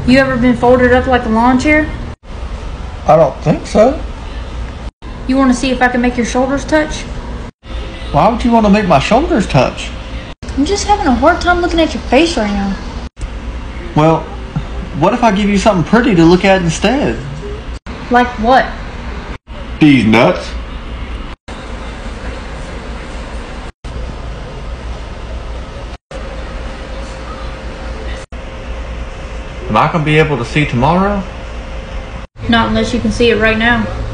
You ever been folded up like a lawn chair? I don't think so. You want to see if I can make your shoulders touch? Why would you want to make my shoulders touch? I'm just having a hard time looking at your face right now. Well, what if I give you something pretty to look at instead? Like what? These nuts. Am I going to be able to see tomorrow? Not unless you can see it right now.